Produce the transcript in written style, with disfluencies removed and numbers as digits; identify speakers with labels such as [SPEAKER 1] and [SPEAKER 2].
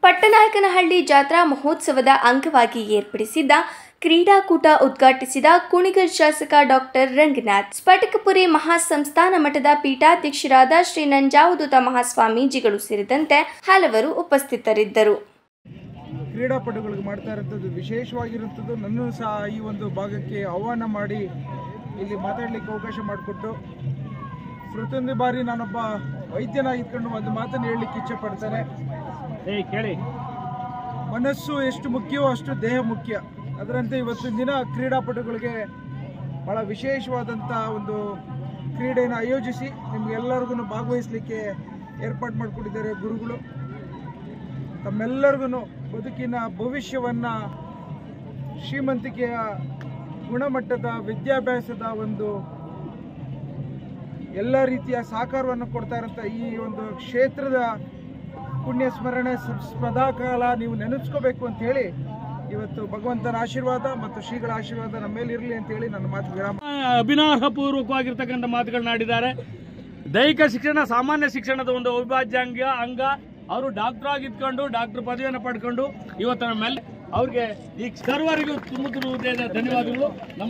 [SPEAKER 1] ಪಟ್ಟನಾಯಕನಹಳ್ಳಿ ಜಾತ್ರಾ ಮಹೋತ್ಸವದ ಅಂಗವಾಗಿ ಏರ್ಪಡಿಸಿದ್ದ ಕ್ರೀಡಾಕೂಟ ಉದ್ಘಾಟಿಸಿದ ಕುಣಿಗಲ್ ಶಾಸಕ ಡಾಕ್ಟರ್ ರಂಗನಾಥ್. ಸ್ಫಟಿಕಪುರಿ ಮಹಾಸಂಸ್ಥಾನ ಮಠದ ಪೀಠಾಧ್ಯಕ್ಷರಾದ ಶ್ರೀ ನಂಜಾವಧೂತ ಮಹಾಸ್ವಾಮೀಜಿಗಳು ಸೇರಿದಂತೆ ಹಲವರು ಉಪಸ್ಥಿತರಿದ್ದರು.
[SPEAKER 2] ಕ್ರೀಡಾಪಟುಗಳಿಗೆ ಮಾಡ್ತಾ ಇರುವಂಥದ್ದು ವಿಶೇಷವಾಗಿರುವಂಥದ್ದು. ನನ್ನೂ ಸಹ ಈ ಒಂದು ಭಾಗಕ್ಕೆ ಆಹ್ವಾನ ಮಾಡಿ ಇಲ್ಲಿ ಮಾತಾಡಲಿಕ್ಕೆ ಅವಕಾಶ ಮಾಡಿಕೊಟ್ಟು, ಪ್ರತಿಯೊಂದು ಬಾರಿ ನಾನೊಬ್ಬ ವೈದ್ಯನಾಗಿದ್ಕೊಂಡು ಒಂದು ಮಾತನ್ನು ಹೇಳಲಿಕ್ಕೆ ಇಚ್ಛೆ ಪಡ್ತೇನೆ. ಕೇಳಿ, ಮನಸ್ಸು ಎಷ್ಟು ಮುಖ್ಯವೋ ಅಷ್ಟು ದೇಹ ಮುಖ್ಯ. ಅದರಂತೆ ಇವತ್ತಿನ ದಿನ ಕ್ರೀಡಾಪಟುಗಳಿಗೆ ಭಾಳ ವಿಶೇಷವಾದಂಥ ಒಂದು ಕ್ರೀಡೆಯನ್ನು ಆಯೋಜಿಸಿ ನಿಮಗೆಲ್ಲರಿಗೂ ಭಾಗವಹಿಸಲಿಕ್ಕೆ ಏರ್ಪಾಡು ಮಾಡಿಕೊಂಡಿದ್ದಾರೆ ಗುರುಗಳು. ತಮ್ಮೆಲ್ಲರಿಗೂ ಬದುಕಿನ ಭವಿಷ್ಯವನ್ನು ಶ್ರೀಮಂತಿಕೆಯ ಗುಣಮಟ್ಟದ ವಿದ್ಯಾಭ್ಯಾಸದ ಒಂದು ಎಲ್ಲ ರೀತಿಯ ಸಹಕಾರವನ್ನು ಕೊಡ್ತಾ ಇರೋಂಥ ಈ ಒಂದು ಕ್ಷೇತ್ರದ ಪುಣ್ಯ ಸ್ಮರಣೆ ಸದಾಕಾಲ ನೀವು ನೆನೆಸ್ಕೋಬೇಕು ಅಂತ ಹೇಳಿ ಇವತ್ತು ಭಗವಂತನ ಆಶೀರ್ವಾದ ಮತ್ತು ಶ್ರೀಗಳ ಆಶೀರ್ವಾದ ನಮ್ಮ ಮೇಲೆ ಇರಲಿ ಅಂತ ಹೇಳಿ ನನ್ನ ಮಾತು ವಿರಾಮ.
[SPEAKER 3] ಅಭಿನವಪೂರ್ವಕವಾಗಿರ್ತಕ್ಕಂಥ ಮಾತುಗಳನ್ನಾಡಿದ್ದಾರೆ. ದೈಹಿಕ ಶಿಕ್ಷಣ ಸಾಮಾನ್ಯ ಶಿಕ್ಷಣದ ಒಂದು ಅವಿಭಾಜ್ಯ ಅಂಗ. ಅವರು ಡಾಕ್ಟರ್ ಆಗಿದ್ಕೊಂಡು ಡಾಕ್ಟರ್ ಪದವಿಯನ್ನು ಪಡ್ಕೊಂಡು ಇವತ್ತು ನಮ್ಮೆಲ್ಲ ಅವ್ರಿಗೆ ಈ ಸರ್ವರಿಗೂ ತುಂಬ ಧನ್ಯವಾದಗಳು.